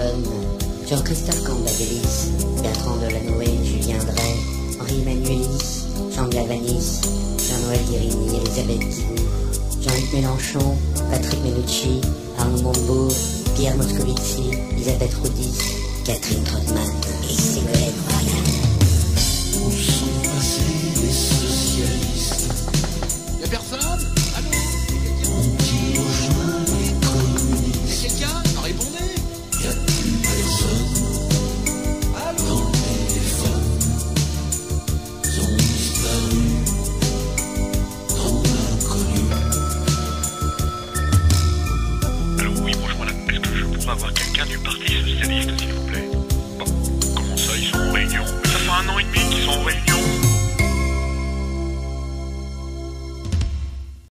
Colonne, Jean-Christophe Cambadélis, Bertrand Delanoë, Julien Drey, Henri Emmanuelis, Jean Galvanis, Jean-Noël Guérini, Elisabeth Guigou, Jean-Luc Mélenchon, Patrick Menucci, Arnaud Montebourg, Pierre Moscovici, Elisabeth Roudy, Catherine Trottmann et Ségolène Royal. Où sont passés les socialistes? Y'a personne? Allô? Ont-ils rejoint les communistes? Y'a quelqu'un? Répondez! Y'a plus personne dans le téléphone. Ils ont disparu dans l'inconnu. Alors oui, bonjour madame, est-ce que je pourrais avoir quelqu'un du Parti Socialiste, s'il vous plaît?